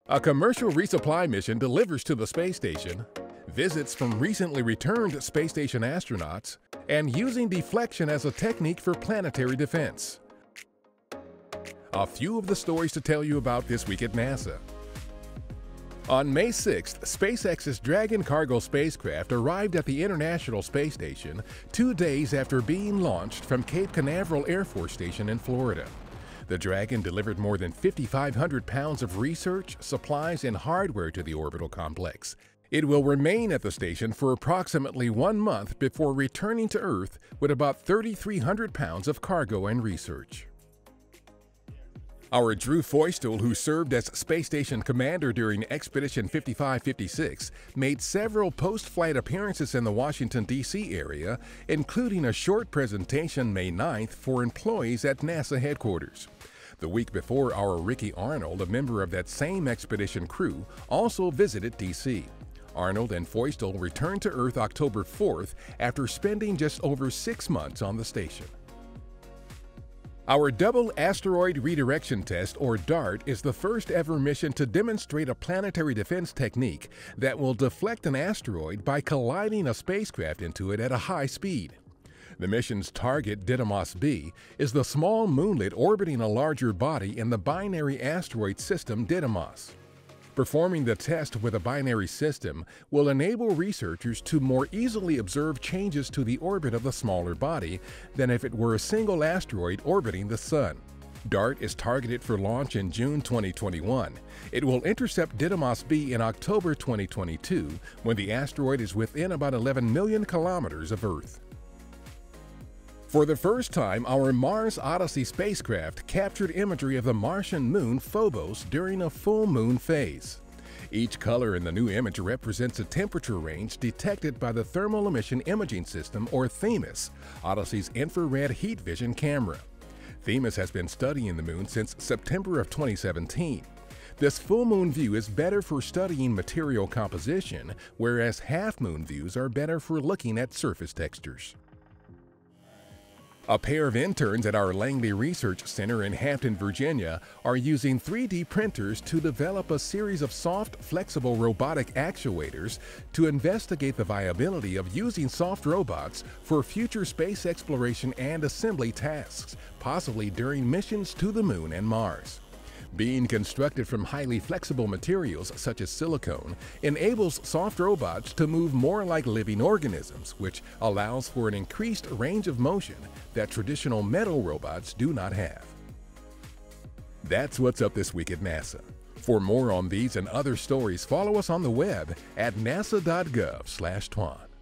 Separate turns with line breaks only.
A commercial resupply mission delivers to the space station, visits from recently returned space station astronauts, and using deflection as a technique for planetary defense. A few of the stories to tell you about this week at NASA. On May 6th, SpaceX's Dragon cargo spacecraft arrived at the International Space Station 2 days after being launched from Cape Canaveral Air Force Station in Florida. The Dragon delivered more than 5,500 pounds of research, supplies, and hardware to the orbital complex. It will remain at the station for approximately 1 month before returning to Earth with about 3,300 pounds of cargo and research. Our Drew Feustel, who served as Space Station Commander during Expedition 5556, made several post-flight appearances in the Washington, D.C. area, including a short presentation May 9th for employees at NASA headquarters. The week before, our Ricky Arnold, a member of that same expedition crew, also visited D.C. Arnold and Feustel returned to Earth October 4th after spending just over 6 months on the station. Our Double Asteroid Redirection Test, or DART, is the first ever mission to demonstrate a planetary defense technique that will deflect an asteroid by colliding a spacecraft into it at a high speed. The mission's target, Didymos B, is the small moonlet orbiting a larger body in the binary asteroid system Didymos. Performing the test with a binary system will enable researchers to more easily observe changes to the orbit of the smaller body than if it were a single asteroid orbiting the Sun. DART is targeted for launch in June 2021. It will intercept Didymos B in October 2022 when the asteroid is within about 11 million kilometers of Earth. For the first time, our Mars Odyssey spacecraft captured imagery of the Martian moon Phobos during a full moon phase. Each color in the new image represents a temperature range detected by the Thermal Emission Imaging System, or THEMIS, Odyssey's infrared heat vision camera. THEMIS has been studying the moon since September of 2017. This full moon view is better for studying material composition, whereas half-moon views are better for looking at surface textures. A pair of interns at our Langley Research Center in Hampton, Virginia, are using 3D printers to develop a series of soft, flexible robotic actuators to investigate the viability of using soft robots for future space exploration and assembly tasks, possibly during missions to the Moon and Mars. Being constructed from highly flexible materials such as silicone enables soft robots to move more like living organisms, which allows for an increased range of motion that traditional metal robots do not have. That's what's up this week at NASA. For more on these and other stories, follow us on the web at nasa.gov/twan.